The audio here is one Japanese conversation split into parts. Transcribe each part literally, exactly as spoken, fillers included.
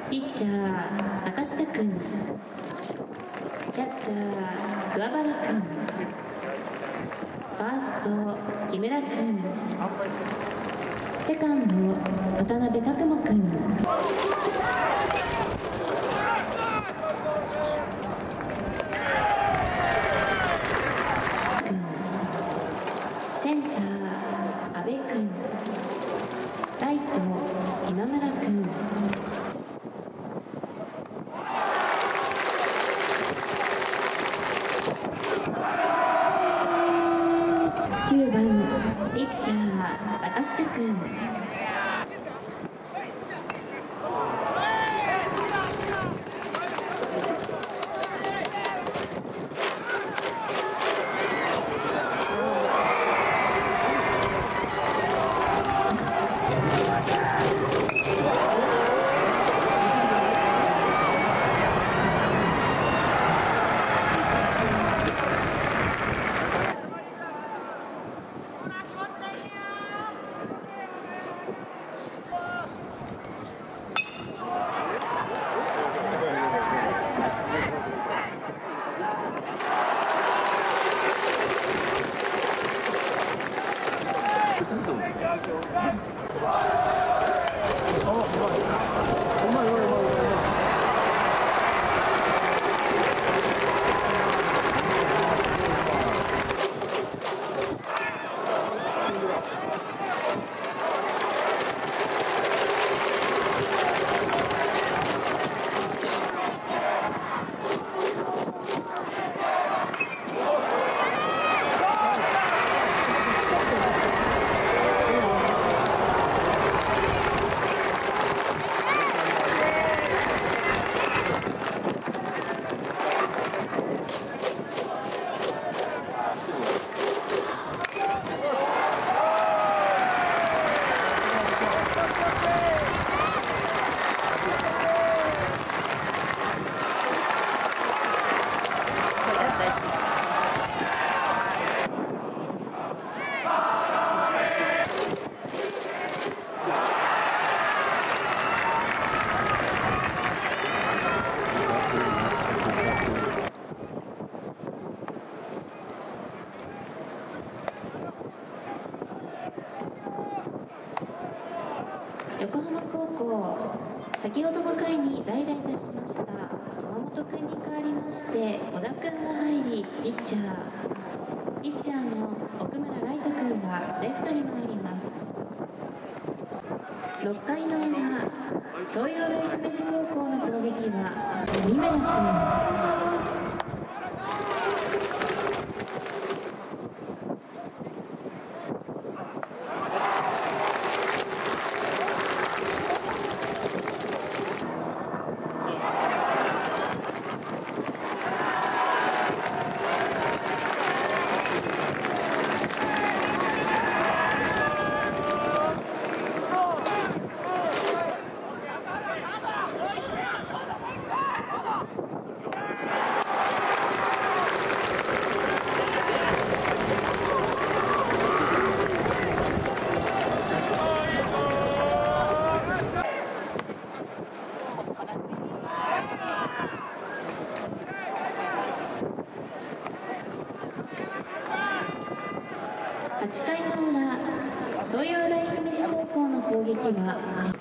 ピッチャー坂下くん、キャッチャー桑原くん、ファースト木村くん、セカンド渡辺拓磨くん、センター阿部くん、ライト今村くん、きゅうばんピッチャー坂下くん。横浜高校、先ほどの回に代打いたしました山本君に代わりまして小田君が入りピッチャーピッチャーの奥村ライト君がレフトに回ります。ろっかいの裏、東洋大姫路高校の攻撃は三村君。はちかいの裏、東洋大姫路高校の攻撃は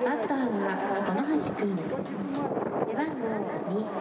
バッターは駒橋君、背番号に。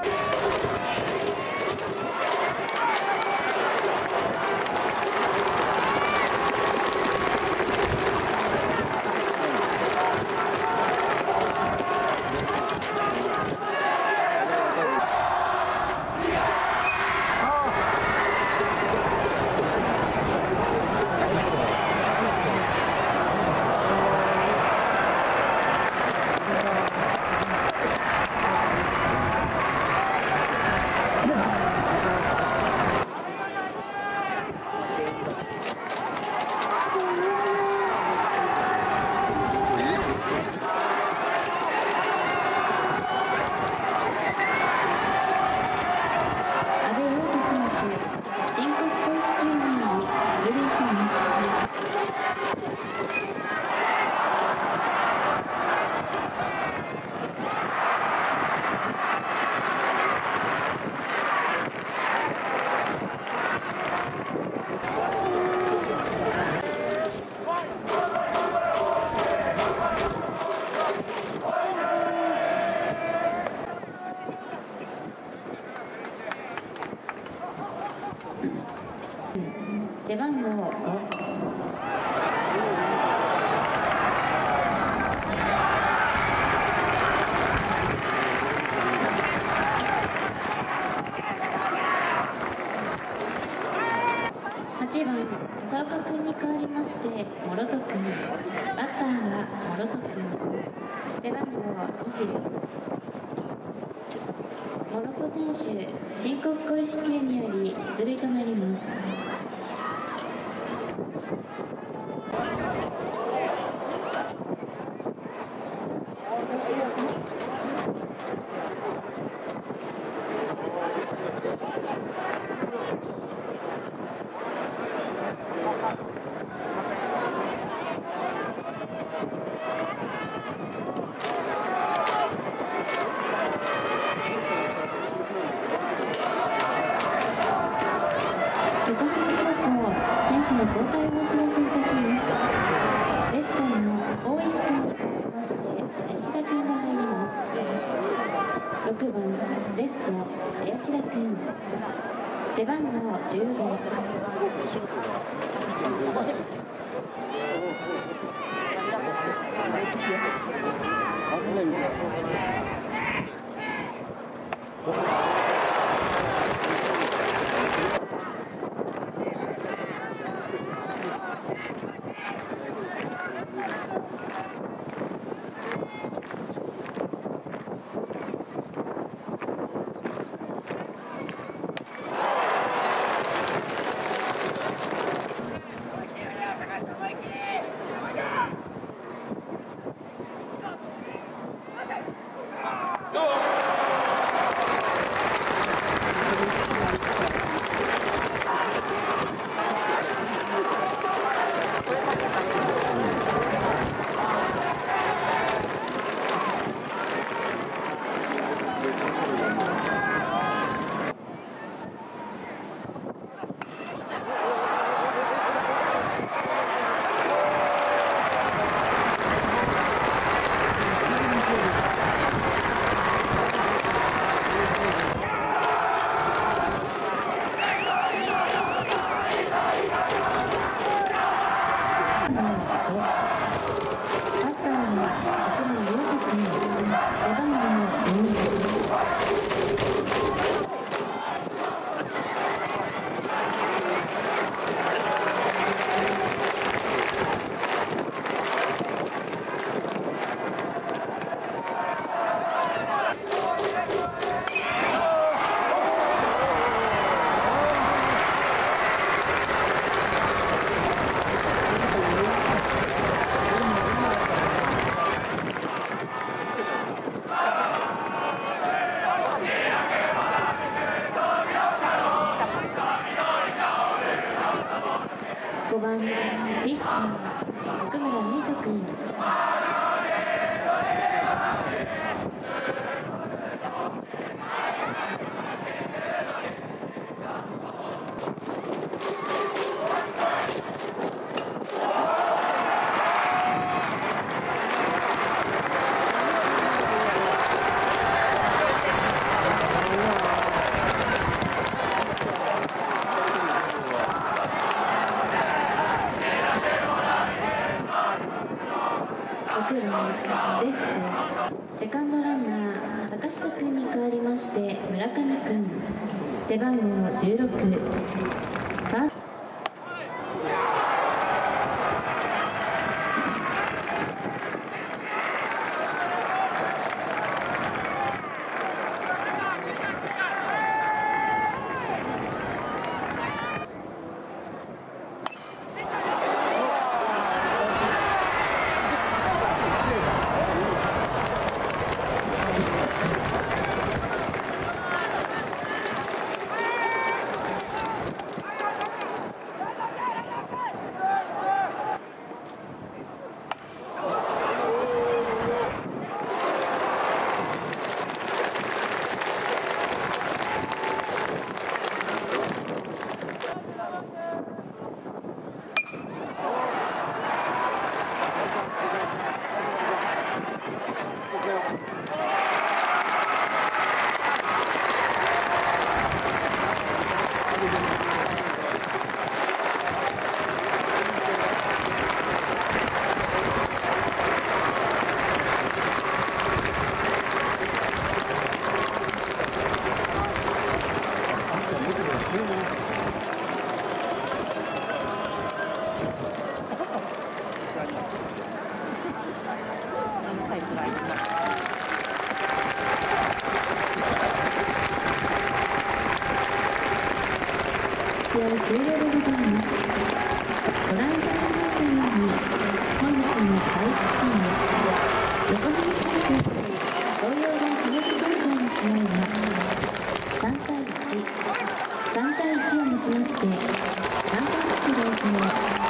背番号ご。はちばん笹岡君に代わりまして諸戸君、バッターは諸戸君、背番号にじゅう。諸戸選手、申告故意四球により出塁となります。選手の交代をお知らせいたします。レフトの大石君に代わりまして林田君が入ります。ろくばんレフト林田君、背番号じゅうご。ごばんピッチャー奥村礼人君。 背番号じゅうろく、ファースト試合終了でございます。ご覧いただきましたように、本日のだいいち試合、横浜高校対東洋大東高校の試合はさんたいいち、さんたいいちをもちまして、南海地区代表